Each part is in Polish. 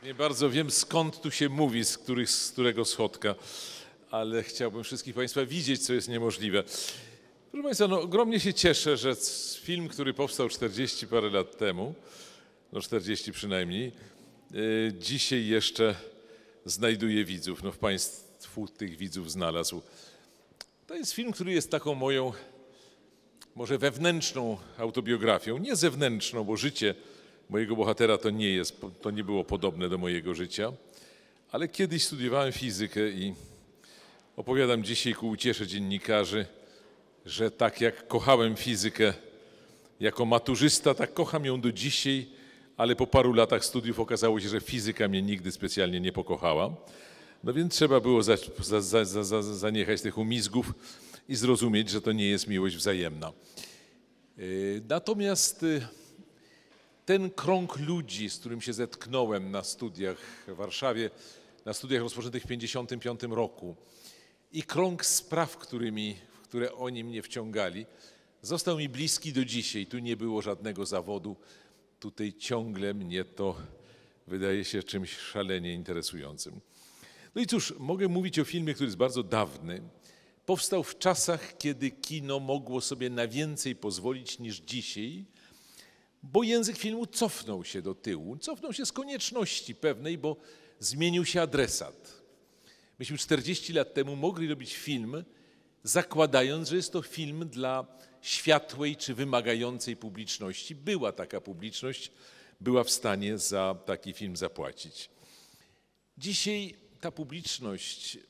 Nie bardzo wiem, skąd tu się mówi, z którego schodka, ale chciałbym wszystkich Państwa widzieć, co jest niemożliwe. Proszę Państwa, no, ogromnie się cieszę, że film, który powstał 40 parę lat temu, no 40 przynajmniej, dzisiaj jeszcze znajduje widzów. No w Państwu tych widzów znalazł. To jest film, który jest taką moją, może wewnętrzną autobiografią, nie zewnętrzną, bo życie mojego bohatera to nie było podobne do mojego życia, ale kiedyś studiowałem fizykę i opowiadam dzisiaj ku uciesze dziennikarzy, że tak jak kochałem fizykę jako maturzysta, tak kocham ją do dzisiaj, ale po paru latach studiów okazało się, że fizyka mnie nigdy specjalnie nie pokochała. No więc trzeba było zaniechać tych umizgów i zrozumieć, że to nie jest miłość wzajemna. Natomiast ten krąg ludzi, z którym się zetknąłem na studiach w Warszawie, na studiach rozpoczętych w 1955 roku i krąg spraw, w które oni mnie wciągali, został mi bliski do dzisiaj. Tu nie było żadnego zawodu. Tutaj ciągle mnie to wydaje się czymś szalenie interesującym. No i cóż, mogę mówić o filmie, który jest bardzo dawny. Powstał w czasach, kiedy kino mogło sobie na więcej pozwolić niż dzisiaj, bo język filmu cofnął się do tyłu. Cofnął się z konieczności pewnej, bo zmienił się adresat. Myśmy 40 lat temu mogli robić film, zakładając, że jest to film dla światłej czy wymagającej publiczności. Była taka publiczność, była w stanie za taki film zapłacić. Dzisiaj ta publiczność,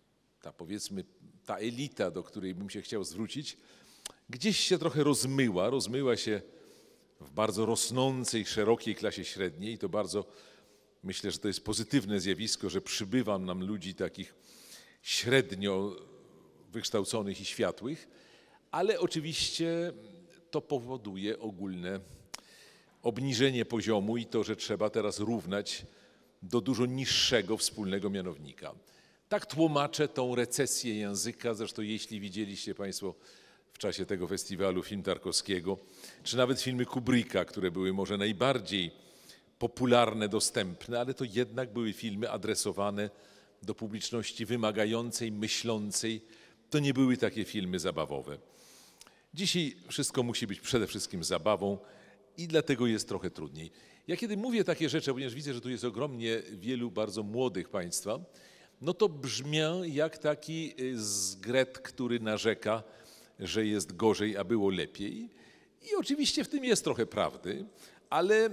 ta elita, do której bym się chciał zwrócić, gdzieś się trochę rozmyła się w bardzo rosnącej, szerokiej klasie średniej. To bardzo, myślę, że to jest pozytywne zjawisko, że przybywa nam ludzi takich średnio wykształconych i światłych, ale oczywiście to powoduje ogólne obniżenie poziomu i to, że trzeba teraz równać do dużo niższego wspólnego mianownika. Tak tłumaczę tą recesję języka, zresztą jeśli widzieliście Państwo w czasie tego festiwalu film Tarkowskiego, czy nawet filmy Kubricka, które były może najbardziej popularne, dostępne, ale to jednak były filmy adresowane do publiczności wymagającej, myślącej. To nie były takie filmy zabawowe. Dzisiaj wszystko musi być przede wszystkim zabawą i dlatego jest trochę trudniej. Ja kiedy mówię takie rzeczy, ponieważ widzę, że tu jest ogromnie wielu bardzo młodych Państwa, no to brzmię jak taki zgret, który narzeka, że jest gorzej, a było lepiej. I oczywiście w tym jest trochę prawdy, ale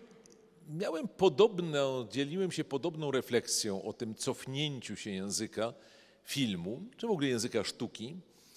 dzieliłem się podobną refleksją o tym cofnięciu się języka filmu, czy w ogóle języka sztuki.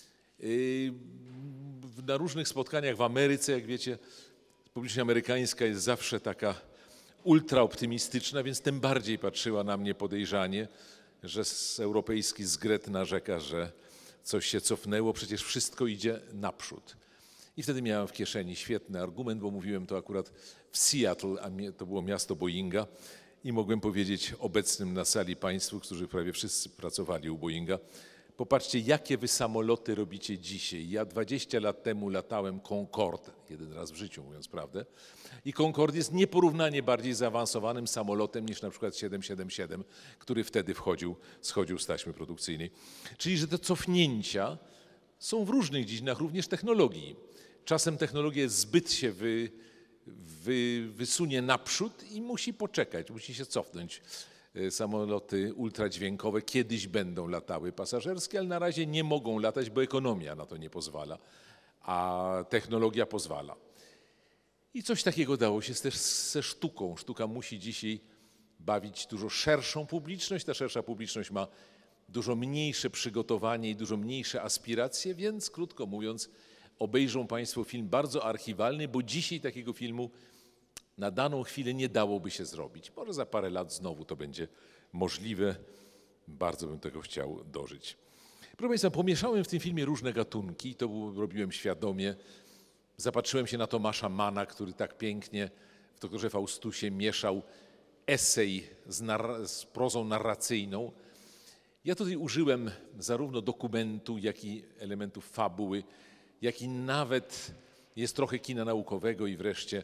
Na różnych spotkaniach w Ameryce, jak wiecie, publiczność amerykańska jest zawsze taka ultraoptymistyczna, więc tym bardziej patrzyła na mnie podejrzanie, że europejski zgret narzeka, że coś się cofnęło, przecież wszystko idzie naprzód. I wtedy miałem w kieszeni świetny argument, bo mówiłem to akurat w Seattle, a to było miasto Boeinga i mogłem powiedzieć obecnym na sali Państwu, którzy prawie wszyscy pracowali u Boeinga, popatrzcie, jakie wy samoloty robicie dzisiaj. Ja 20 lat temu latałem Concorde, jeden raz w życiu mówiąc prawdę, i Concorde jest nieporównanie bardziej zaawansowanym samolotem niż na przykład 777, który wtedy schodził z taśmy produkcyjnej. Czyli, że te cofnięcia są w różnych dziedzinach, również technologii. Czasem technologia zbyt się wysunie naprzód i musi poczekać, musi się cofnąć. Samoloty ultradźwiękowe kiedyś będą latały pasażerskie, ale na razie nie mogą latać, bo ekonomia na to nie pozwala, a technologia pozwala. I coś takiego dało się też ze sztuką. Sztuka musi dzisiaj bawić dużo szerszą publiczność. Ta szersza publiczność ma dużo mniejsze przygotowanie i dużo mniejsze aspiracje, więc krótko mówiąc, obejrzą Państwo film bardzo archiwalny, bo dzisiaj takiego filmu na daną chwilę nie dałoby się zrobić. Może za parę lat znowu to będzie możliwe. Bardzo bym tego chciał dożyć. Proszę Państwa, pomieszałem w tym filmie różne gatunki, to robiłem świadomie. Zapatrzyłem się na Tomasza Manna, który tak pięknie w Doktorze Faustusie mieszał esej z prozą narracyjną. Ja tutaj użyłem zarówno dokumentu, jak i elementów fabuły, jak i nawet jest trochę kina naukowego i wreszcie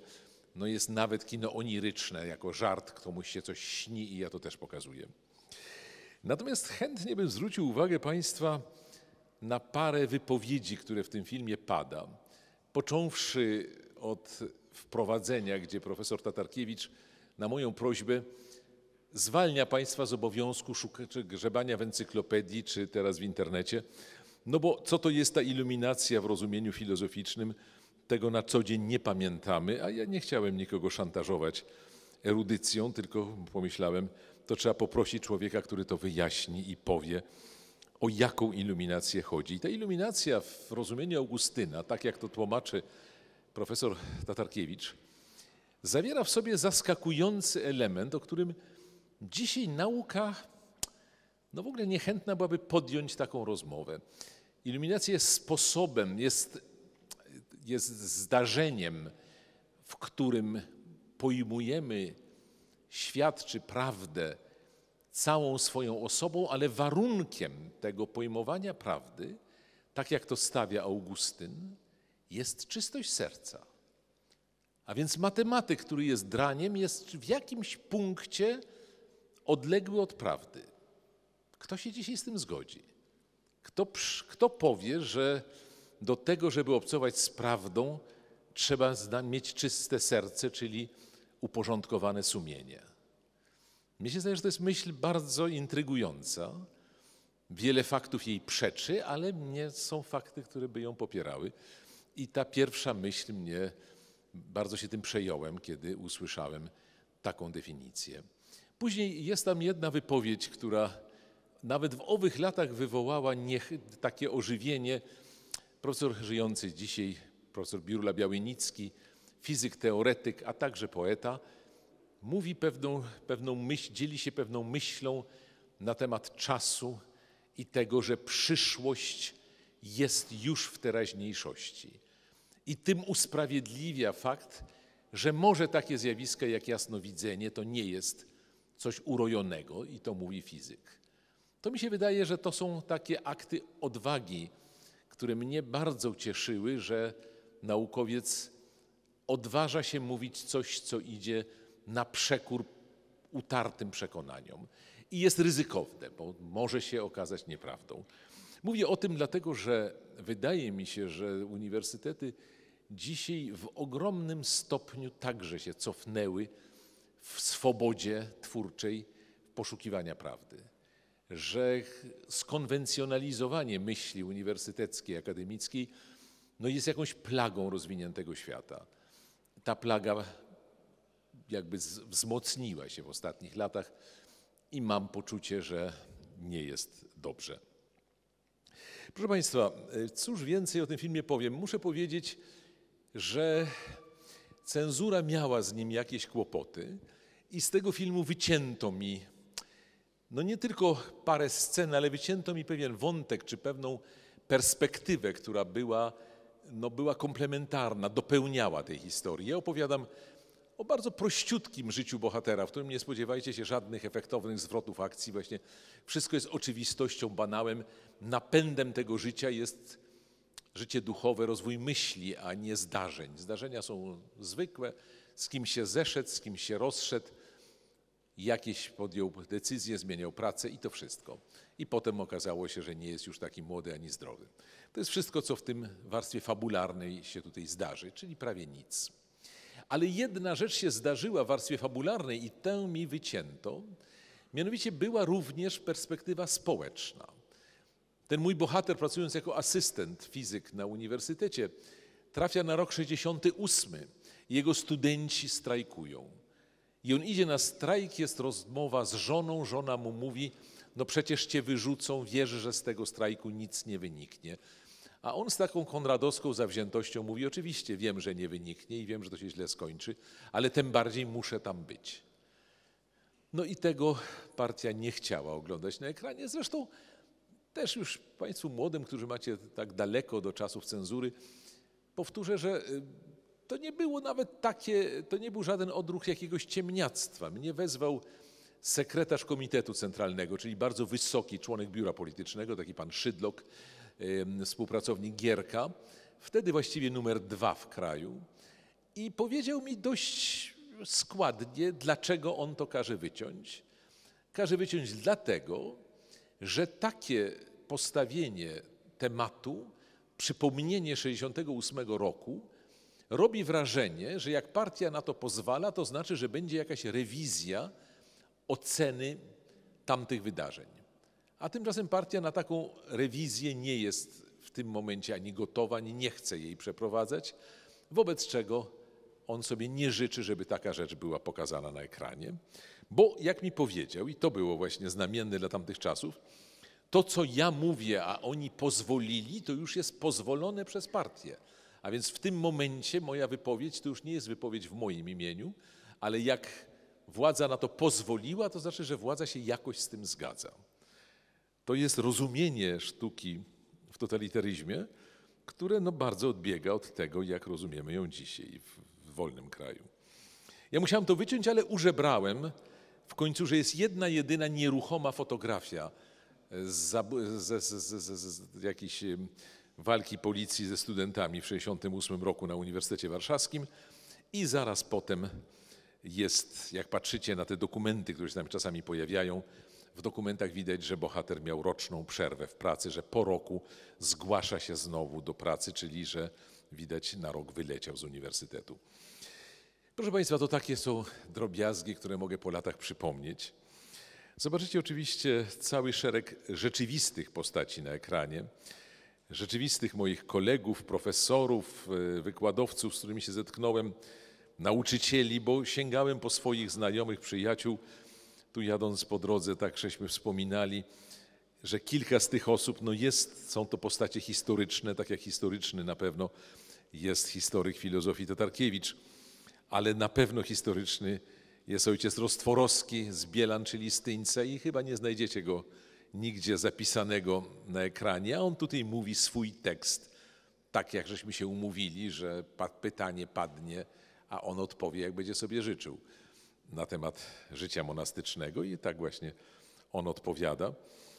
No jest nawet kino oniryczne, jako żart, komuś się coś śni i ja to też pokazuję. Natomiast chętnie bym zwrócił uwagę Państwa na parę wypowiedzi, które w tym filmie pada. Począwszy od wprowadzenia, gdzie profesor Tatarkiewicz na moją prośbę zwalnia Państwa z obowiązku czy grzebania w encyklopedii, czy teraz w internecie. No bo co to jest ta iluminacja w rozumieniu filozoficznym, tego na co dzień nie pamiętamy, a ja nie chciałem nikogo szantażować erudycją, tylko pomyślałem, to trzeba poprosić człowieka, który to wyjaśni i powie, o jaką iluminację chodzi. I ta iluminacja w rozumieniu Augustyna, tak jak to tłumaczy profesor Tatarkiewicz, zawiera w sobie zaskakujący element, o którym dzisiaj nauka no w ogóle niechętna byłaby podjąć taką rozmowę. Iluminacja jest sposobem, jest zdarzeniem, w którym pojmujemy świat czy prawdę całą swoją osobą, ale warunkiem tego pojmowania prawdy, tak jak to stawia Augustyn, jest czystość serca. A więc matematyk, który jest draniem, jest w jakimś punkcie odległy od prawdy. Kto się dzisiaj z tym zgodzi? Kto powie, że do tego, żeby obcować z prawdą, trzeba mieć czyste serce, czyli uporządkowane sumienie? Mnie się zdaje, że to jest myśl bardzo intrygująca. Wiele faktów jej przeczy, ale nie są fakty, które by ją popierały. I ta pierwsza myśl mnie, bardzo się tym przejąłem, kiedy usłyszałem taką definicję. Później jest tam jedna wypowiedź, która nawet w owych latach wywołała takie ożywienie. Profesor żyjący dzisiaj, profesor Biurla Białynicki, fizyk, teoretyk, a także poeta, mówi pewną myśl, dzieli się pewną myślą na temat czasu i tego, że przyszłość jest już w teraźniejszości. I tym usprawiedliwia fakt, że może takie zjawiska jak jasnowidzenie to nie jest coś urojonego i to mówi fizyk. To mi się wydaje, że to są takie akty odwagi, które mnie bardzo cieszyły, że naukowiec odważa się mówić coś, co idzie na przekór utartym przekonaniom i jest ryzykowne, bo może się okazać nieprawdą. Mówię o tym dlatego, że wydaje mi się, że uniwersytety dzisiaj w ogromnym stopniu także się cofnęły w swobodzie twórczej poszukiwania prawdy, że skonwencjonalizowanie myśli uniwersyteckiej, akademickiej no jest jakąś plagą rozwiniętego świata. Ta plaga jakby wzmocniła się w ostatnich latach i mam poczucie, że nie jest dobrze. Proszę Państwa, cóż więcej o tym filmie powiem? Muszę powiedzieć, że cenzura miała z nim jakieś kłopoty i z tego filmu wycięto mi, no nie tylko parę scen, ale wycięto mi pewien wątek czy pewną perspektywę, która była komplementarna, dopełniała tej historii. Ja opowiadam o bardzo prościutkim życiu bohatera, w którym nie spodziewajcie się żadnych efektownych zwrotów akcji. Właśnie wszystko jest oczywistością, banałem. Napędem tego życia jest życie duchowe, rozwój myśli, a nie zdarzeń. Zdarzenia są zwykłe, z kim się zeszedł, z kim się rozszedł, jakieś podjął decyzje, zmieniał pracę i to wszystko. I potem okazało się, że nie jest już taki młody ani zdrowy. To jest wszystko, co w tym warstwie fabularnej się tutaj zdarzy, czyli prawie nic. Ale jedna rzecz się zdarzyła w warstwie fabularnej i tę mi wycięto, mianowicie była również perspektywa społeczna. Ten mój bohater, pracując jako asystent fizyk na uniwersytecie, trafia na rok 68. Jego studenci strajkują. I on idzie na strajk, jest rozmowa z żoną, żona mu mówi, no przecież cię wyrzucą, wierzy, że z tego strajku nic nie wyniknie. A on z taką konradowską zawziętością mówi, oczywiście wiem, że nie wyniknie i wiem, że to się źle skończy, ale tym bardziej muszę tam być. No i tego partia nie chciała oglądać na ekranie. Zresztą też już Państwu młodym, którzy macie tak daleko do czasów cenzury, powtórzę, że to nie było nawet takie, to nie był żaden odruch jakiegoś ciemniactwa. Mnie wezwał sekretarz Komitetu Centralnego, czyli bardzo wysoki członek biura politycznego, taki pan Szydlok, współpracownik Gierka, wtedy właściwie numer 2 w kraju. I powiedział mi dość składnie, dlaczego on to każe wyciąć. Każe wyciąć dlatego, że takie postawienie tematu, przypomnienie 1968 roku robi wrażenie, że jak partia na to pozwala, to znaczy, że będzie jakaś rewizja oceny tamtych wydarzeń. A tymczasem partia na taką rewizję nie jest w tym momencie ani gotowa, ani nie chce jej przeprowadzać, wobec czego on sobie nie życzy, żeby taka rzecz była pokazana na ekranie, bo jak mi powiedział, i to było właśnie znamienne dla tamtych czasów, to co ja mówię, a oni pozwolili, to już jest pozwolone przez partię. A więc w tym momencie moja wypowiedź to już nie jest wypowiedź w moim imieniu, ale jak władza na to pozwoliła, to znaczy, że władza się jakoś z tym zgadza. To jest rozumienie sztuki w totalitaryzmie, które bardzo odbiega od tego, jak rozumiemy ją dzisiaj w wolnym kraju. Ja musiałem to wyciąć, ale użebrałem w końcu, że jest jedna, jedyna nieruchoma fotografia z jakiejś walki policji ze studentami w 1968 roku na Uniwersytecie Warszawskim i zaraz potem jest, jak patrzycie na te dokumenty, które się tam czasami pojawiają, w dokumentach widać, że bohater miał roczną przerwę w pracy, że po roku zgłasza się znowu do pracy, czyli że widać na rok wyleciał z uniwersytetu. Proszę Państwa, to takie są drobiazgi, które mogę po latach przypomnieć. Zobaczycie oczywiście cały szereg rzeczywistych postaci na ekranie, rzeczywistych moich kolegów, profesorów, wykładowców, z którymi się zetknąłem, nauczycieli, bo sięgałem po swoich znajomych, przyjaciół. Tu jadąc po drodze, tak żeśmy wspominali, że kilka z tych osób są to postacie historyczne, tak jak historyczny na pewno jest historyk filozofii Tatarkiewicz, ale na pewno historyczny jest ojciec Rostworowski z Bielan, czyli z Tyńca i chyba nie znajdziecie go nigdzie zapisanego na ekranie, a on tutaj mówi swój tekst, tak jak żeśmy się umówili, że pytanie padnie, a on odpowie, jak będzie sobie życzył na temat życia monastycznego i tak właśnie on odpowiada.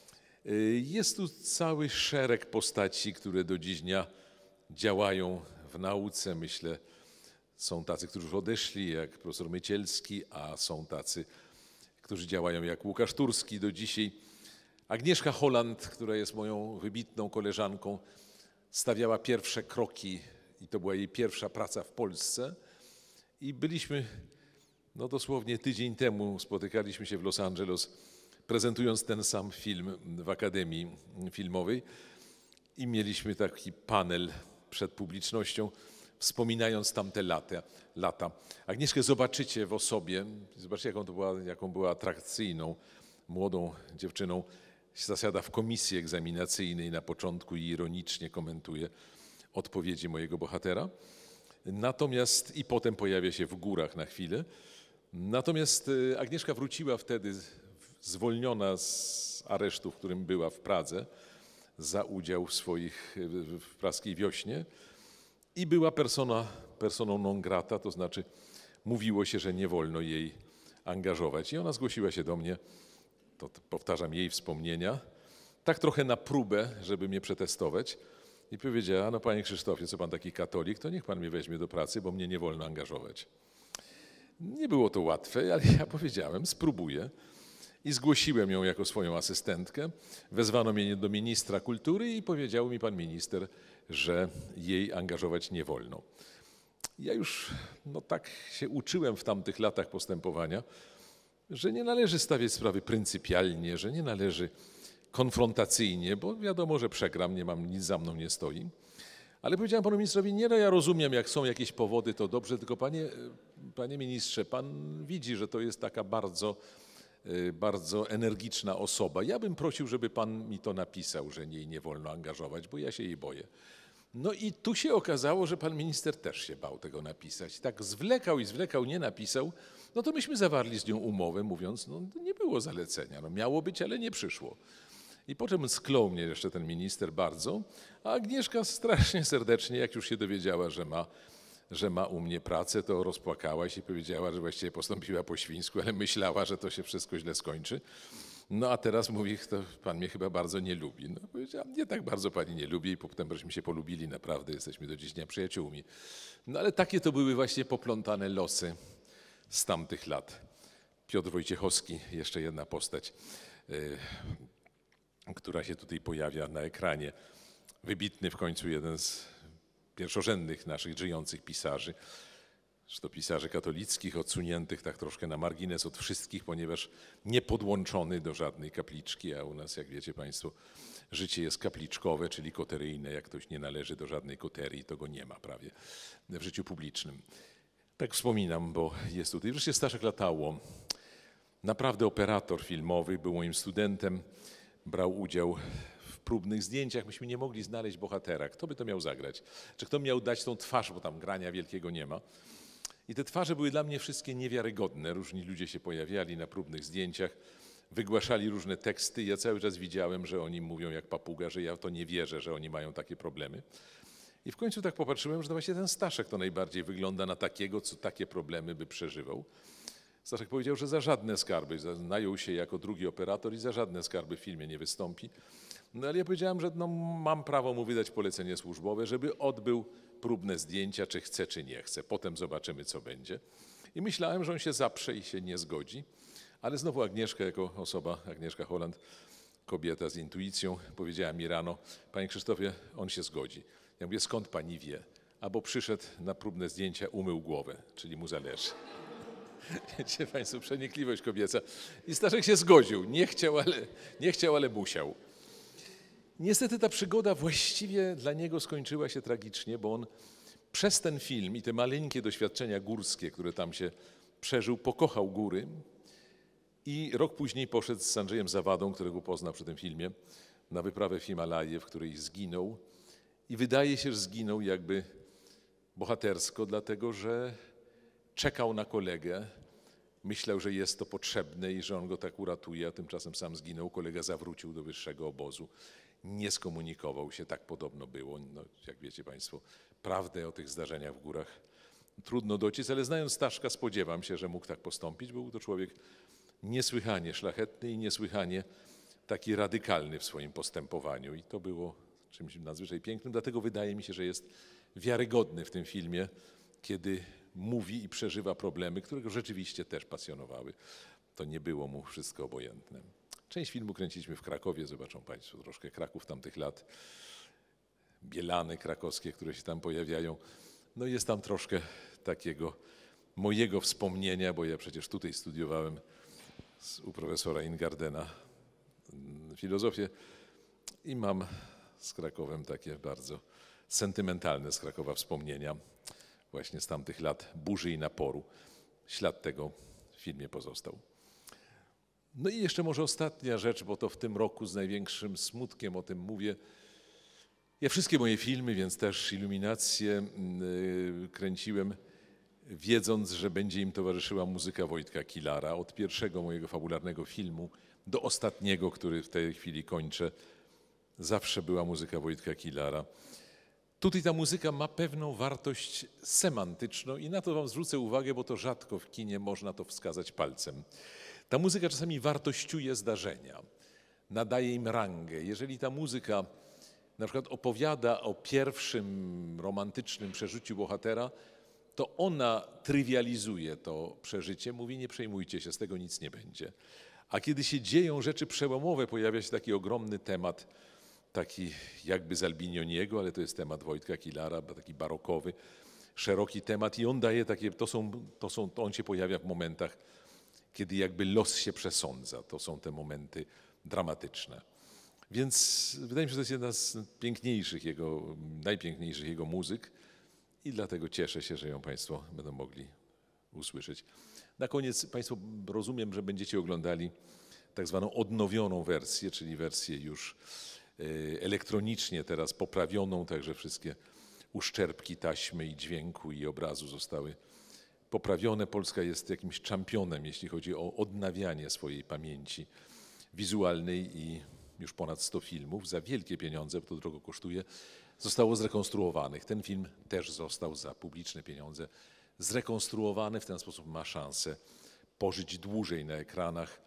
Jest tu cały szereg postaci, które do dziś dnia działają w nauce. Myślę, są tacy, którzy już odeszli, jak profesor Mycielski, a są tacy, którzy działają jak Łukasz Turski do dzisiaj. Agnieszka Holland, która jest moją wybitną koleżanką, stawiała pierwsze kroki i to była jej pierwsza praca w Polsce. I byliśmy, dosłownie tydzień temu spotykaliśmy się w Los Angeles, prezentując ten sam film w Akademii Filmowej i mieliśmy taki panel przed publicznością, wspominając tamte lata. Agnieszkę zobaczycie w osobie, zobaczcie jaką była atrakcyjną, młodą dziewczyną. Zasiada w komisji egzaminacyjnej na początku i ironicznie komentuje odpowiedzi mojego bohatera. Natomiast i potem pojawia się w górach na chwilę. Natomiast Agnieszka wróciła wtedy zwolniona z aresztu, w którym była w Pradze za udział w praskiej wiośnie i była personą non grata, to znaczy mówiło się, że nie wolno jej angażować. I ona zgłosiła się do mnie, to powtarzam jej wspomnienia, tak trochę na próbę, żeby mnie przetestować i powiedziała, panie Krzysztofie, co pan taki katolik, to niech pan mnie weźmie do pracy, bo mnie nie wolno angażować. Nie było to łatwe, ale ja powiedziałem, spróbuję. I zgłosiłem ją jako swoją asystentkę. Wezwano mnie do ministra kultury i powiedział mi pan minister, że jej angażować nie wolno. Ja już tak się uczyłem w tamtych latach postępowania, że nie należy stawiać sprawy pryncypialnie, że nie należy konfrontacyjnie, bo wiadomo, że przegram, nic za mną nie stoi. Ale powiedziałem panu ministrowi, ja rozumiem, jak są jakieś powody, to dobrze, tylko panie ministrze, pan widzi, że to jest taka bardzo energiczna osoba. Ja bym prosił, żeby pan mi to napisał, że jej nie wolno angażować, bo ja się jej boję. I tu się okazało, że pan minister też się bał tego napisać. Tak zwlekał, nie napisał. To myśmy zawarli z nią umowę, mówiąc, nie było zalecenia. Miało być, ale nie przyszło. I potem sklął mnie jeszcze ten minister bardzo, a Agnieszka strasznie serdecznie, jak już się dowiedziała, że ma u mnie pracę, to rozpłakała się i powiedziała, że właściwie postąpiła po świńsku, ale myślała, że to się wszystko źle skończy. No a teraz mówi, to pan mnie chyba bardzo nie lubi. No powiedziałam, nie tak bardzo pani nie lubi i potem żeśmy się polubili, naprawdę jesteśmy do dziś dnia przyjaciółmi. No ale takie to były właśnie poplątane losy z tamtych lat. Piotr Wojciechowski, jeszcze jedna postać, która się tutaj pojawia na ekranie. Wybitny w końcu jeden z pierwszorzędnych naszych żyjących pisarzy. Zresztą pisarzy katolickich, odsuniętych tak troszkę na margines od wszystkich, ponieważ nie podłączony do żadnej kapliczki, a u nas, jak wiecie państwo, życie jest kapliczkowe, czyli koteryjne. Jak ktoś nie należy do żadnej koterii, to go nie ma prawie w życiu publicznym. Tak wspominam, bo jest tutaj. Wreszcie Staszek Latało, naprawdę operator filmowy, był moim studentem, brał udział w próbnych zdjęciach. Myśmy nie mogli znaleźć bohatera. Kto by to miał zagrać? Czy kto miał dać tą twarz, bo tam grania wielkiego nie ma. I te twarze były dla mnie wszystkie niewiarygodne. Różni ludzie się pojawiali na próbnych zdjęciach, wygłaszali różne teksty. Ja cały czas widziałem, że oni mówią jak papuga, że ja w to nie wierzę, że oni mają takie problemy. I w końcu tak popatrzyłem, że to właśnie ten Staszek to najbardziej wygląda na takiego, co takie problemy by przeżywał. Staszek powiedział, że za żadne skarby, najął się jako drugi operator i za żadne skarby w filmie nie wystąpi. No ale ja powiedziałem, że no, mam prawo mu wydać polecenie służbowe, żeby odbył próbne zdjęcia, czy chce, czy nie chce. Potem zobaczymy, co będzie. I myślałem, że on się zaprze i się nie zgodzi. Ale znowu Agnieszka, jako osoba, Agnieszka Holland, kobieta z intuicją, powiedziała mi rano: panie Krzysztofie, on się zgodzi. Ja mówię, skąd pani wie? Albo przyszedł na próbne zdjęcia, umył głowę, czyli mu zależy. Wiecie państwo, przenikliwość kobieca. I Staszek się zgodził. Nie chciał, ale musiał. Niestety ta przygoda właściwie dla niego skończyła się tragicznie, bo on przez ten film i te maleńkie doświadczenia górskie, które tam się przeżył, pokochał góry i rok później poszedł z Andrzejem Zawadą, którego poznał przy tym filmie, na wyprawę w Himalaje, w której zginął. I wydaje się, że zginął jakby bohatersko, dlatego że czekał na kolegę, myślał, że jest to potrzebne i że on go tak uratuje, a tymczasem sam zginął. Kolega zawrócił do wyższego obozu, nie skomunikował się, tak podobno było. No, jak wiecie państwo, prawdę o tych zdarzeniach w górach trudno dociec, ale znając Staszka, spodziewam się, że mógł tak postąpić. Był to człowiek niesłychanie szlachetny i niesłychanie taki radykalny w swoim postępowaniu i to było czymś nadzwyczaj pięknym. Dlatego wydaje mi się, że jest wiarygodny w tym filmie, kiedy mówi i przeżywa problemy, które go rzeczywiście też pasjonowały. To nie było mu wszystko obojętne. Część filmu kręciliśmy w Krakowie, zobaczą państwo troszkę Kraków tamtych lat, Bielany krakowskie, które się tam pojawiają. No jest tam troszkę takiego mojego wspomnienia, bo ja przecież tutaj studiowałem u profesora Ingardena filozofię i mam z Krakowem takie bardzo sentymentalne z Krakowa wspomnienia właśnie z tamtych lat burzy i naporu. Ślad tego w filmie pozostał. No i jeszcze może ostatnia rzecz, bo to w tym roku z największym smutkiem o tym mówię. Ja wszystkie moje filmy, więc też Iluminację kręciłem, wiedząc, że będzie im towarzyszyła muzyka Wojtka Kilara. Od pierwszego mojego fabularnego filmu do ostatniego, który w tej chwili kończę, zawsze była muzyka Wojtka Kilara. Tutaj ta muzyka ma pewną wartość semantyczną i na to wam zwrócę uwagę, bo to rzadko w kinie można to wskazać palcem. Ta muzyka czasami wartościuje zdarzenia, nadaje im rangę. Jeżeli ta muzyka na przykład opowiada o pierwszym romantycznym przeżyciu bohatera, to ona trywializuje to przeżycie, mówi: nie przejmujcie się, z tego nic nie będzie. A kiedy się dzieją rzeczy przełomowe, pojawia się taki ogromny temat, taki jakby z Albinioniego, ale to jest temat Wojtka Kilara, taki barokowy, szeroki temat i on daje takie, on się pojawia w momentach, kiedy jakby los się przesądza. To są te momenty dramatyczne. Więc wydaje mi się, że to jest jedna z piękniejszych najpiękniejszych jego muzyk i dlatego cieszę się, że ją państwo będą mogli usłyszeć. Na koniec państwo, rozumiem, że będziecie oglądali tak zwaną odnowioną wersję, czyli wersję już elektronicznie teraz poprawioną, także wszystkie uszczerbki taśmy i dźwięku i obrazu zostały poprawione. Polska jest jakimś championem, jeśli chodzi o odnawianie swojej pamięci wizualnej i już ponad 100 filmów za wielkie pieniądze, bo to drogo kosztuje, zostało zrekonstruowanych. Ten film też został za publiczne pieniądze zrekonstruowany, w ten sposób ma szansę pożyć dłużej na ekranach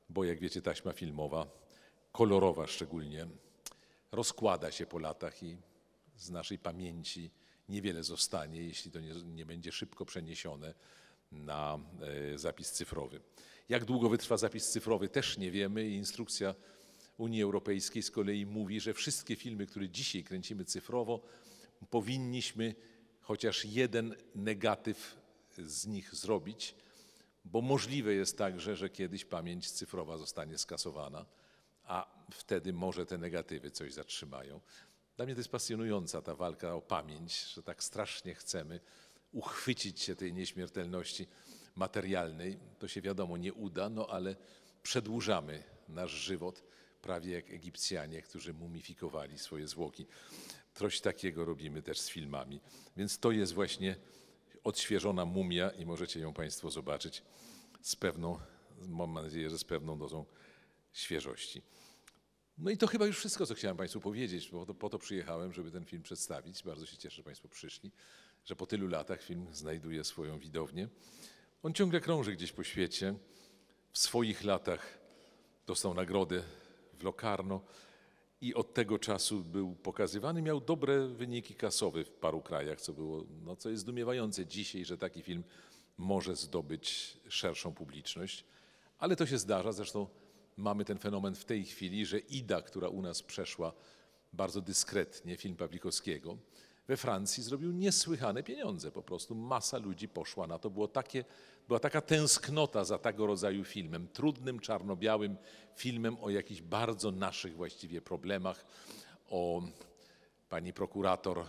bo jak wiecie, taśma filmowa, kolorowa szczególnie, rozkłada się po latach i z naszej pamięci niewiele zostanie, jeśli to nie będzie szybko przeniesione na zapis cyfrowy. Jak długo wytrwa zapis cyfrowy, też nie wiemy. Instrukcja Unii Europejskiej z kolei mówi, że wszystkie filmy, które dzisiaj kręcimy cyfrowo, powinniśmy chociaż jeden negatyw z nich zrobić, bo możliwe jest także, że kiedyś pamięć cyfrowa zostanie skasowana, a wtedy może te negatywy coś zatrzymają. Dla mnie to jest pasjonująca ta walka o pamięć, że tak strasznie chcemy uchwycić się tej nieśmiertelności materialnej. To się wiadomo nie uda, no ale przedłużamy nasz żywot, prawie jak Egipcjanie, którzy mumifikowali swoje zwłoki. Coś takiego robimy też z filmami. Więc to jest właśnie odświeżona mumia i możecie ją Państwo zobaczyć z pewną, mam nadzieję, że z pewną dozą świeżości. No i to chyba już wszystko, co chciałem Państwu powiedzieć, bo po to przyjechałem, żeby ten film przedstawić. Bardzo się cieszę, że Państwo przyszli, że po tylu latach film znajduje swoją widownię. On ciągle krąży gdzieś po świecie. W swoich latach dostał nagrodę w Locarno i od tego czasu był pokazywany. Miał dobre wyniki kasowe w paru krajach, co jest zdumiewające dzisiaj, że taki film może zdobyć szerszą publiczność. Ale to się zdarza, zresztą mamy ten fenomen w tej chwili, że Ida, która u nas przeszła bardzo dyskretnie, film Pawlikowskiego, we Francji zrobił niesłychane pieniądze. Po prostu masa ludzi poszła na to. Była taka tęsknota za tego rodzaju filmem, trudnym, czarno-białym filmem o jakichś bardzo naszych właściwie problemach, o pani prokurator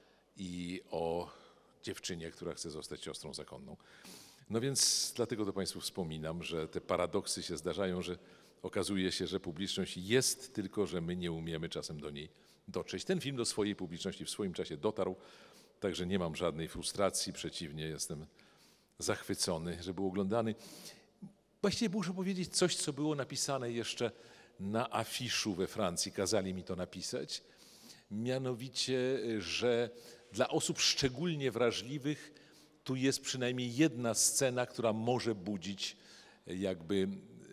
i o dziewczynie, która chce zostać siostrą zakonną. No więc dlatego to Państwu wspominam, że te paradoksy się zdarzają, że okazuje się, że publiczność jest, tylko że my nie umiemy czasem do niej dotrzeć. Ten film do swojej publiczności w swoim czasie dotarł, także nie mam żadnej frustracji, przeciwnie, jestem zachwycony, że był oglądany. Właściwie muszę powiedzieć coś, co było napisane jeszcze na afiszu we Francji, kazali mi to napisać, mianowicie, że dla osób szczególnie wrażliwych tu jest przynajmniej jedna scena, która może budzić jakby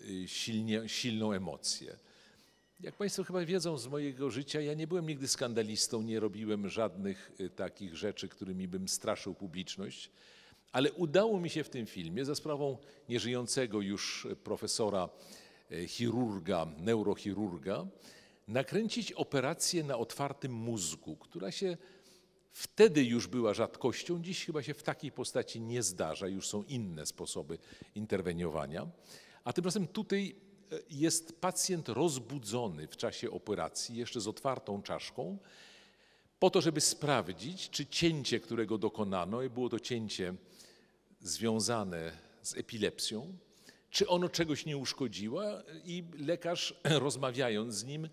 silną emocję. Jak Państwo chyba wiedzą z mojego życia, ja nie byłem nigdy skandalistą, nie robiłem żadnych takich rzeczy, którymi bym straszył publiczność, ale udało mi się w tym filmie za sprawą nieżyjącego już profesora chirurga, neurochirurga, nakręcić operację na otwartym mózgu, która się wtedy już była rzadkością, dziś chyba się w takiej postaci nie zdarza, już są inne sposoby interweniowania. A tymczasem tutaj jest pacjent rozbudzony w czasie operacji, jeszcze z otwartą czaszką, po to, żeby sprawdzić, czy cięcie, którego dokonano, i było to cięcie związane z epilepsją, czy ono czegoś nie uszkodziło, i lekarz, rozmawiając z nim,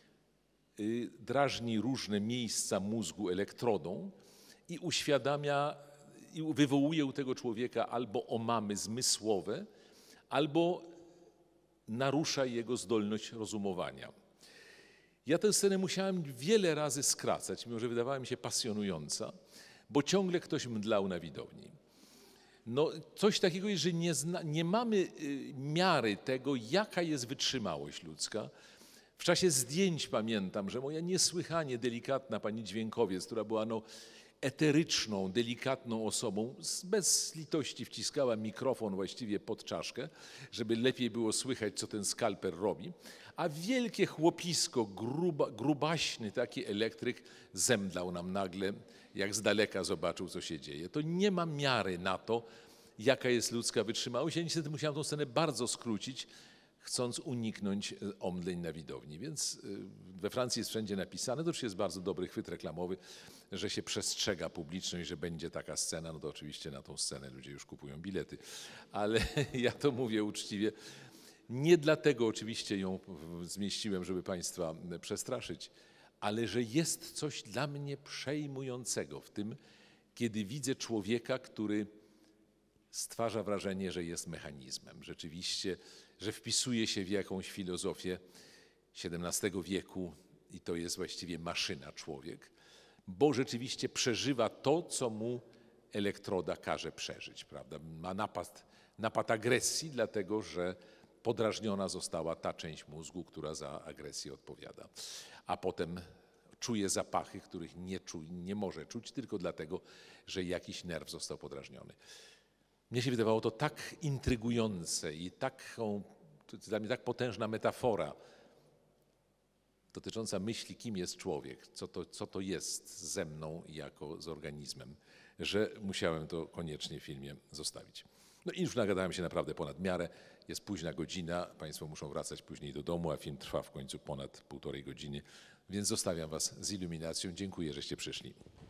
drażni różne miejsca mózgu elektrodą i uświadamia, i wywołuje u tego człowieka albo omamy zmysłowe, albo narusza jego zdolność rozumowania. Ja tę scenę musiałem wiele razy skracać, mimo że wydawała mi się pasjonująca, bo ciągle ktoś mdlał na widowni. No, coś takiego jest, że nie mamy miary tego, jaka jest wytrzymałość ludzka. W czasie zdjęć pamiętam, że moja niesłychanie delikatna pani dźwiękowiec, która była eteryczną, delikatną osobą, bez litości wciskała mikrofon właściwie pod czaszkę, żeby lepiej było słychać, co ten skalper robi, a wielkie chłopisko, grubaśny taki elektryk zemdlał nam nagle, jak z daleka zobaczył, co się dzieje. To nie ma miary na to, jaka jest ludzka wytrzymałość. Ja niestety musiałem tę scenę bardzo skrócić, chcąc uniknąć omdleń na widowni. Więc we Francji jest wszędzie napisane, to już jest bardzo dobry chwyt reklamowy, że się przestrzega publiczność, że będzie taka scena. No to oczywiście na tą scenę ludzie już kupują bilety. Ale ja to mówię uczciwie. Nie dlatego oczywiście ją zmieściłem, żeby Państwa przestraszyć, ale że jest coś dla mnie przejmującego w tym, kiedy widzę człowieka, który stwarza wrażenie, że jest mechanizmem. Rzeczywiście, że wpisuje się w jakąś filozofię XVII wieku i to jest właściwie maszyna człowiek, bo rzeczywiście przeżywa to, co mu elektroda każe przeżyć, prawda? Ma napad agresji, dlatego że podrażniona została ta część mózgu, która za agresję odpowiada. A potem czuje zapachy, których nie może czuć tylko dlatego, że jakiś nerw został podrażniony. Mnie się wydawało to tak intrygujące i to jest dla mnie tak potężna metafora dotycząca myśli, kim jest człowiek, co to jest ze mną jako z organizmem, że musiałem to koniecznie w filmie zostawić. No i już nagadałem się naprawdę ponad miarę. Jest późna godzina, Państwo muszą wracać później do domu, a film trwa w końcu ponad 1,5 godziny, więc zostawiam Was z iluminacją. Dziękuję, żeście przyszli.